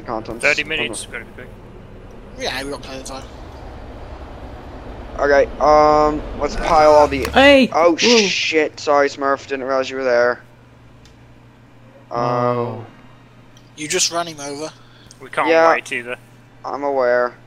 the contents. 30 minutes, gotta be quick. Yeah, we got plenty of time. Okay, let's pile all the... Hey! Oh, Whoa. shit. Sorry, Smurf. Didn't realize you were there. Oh. You just ran him over. We can't Yeah. wait either. I'm aware.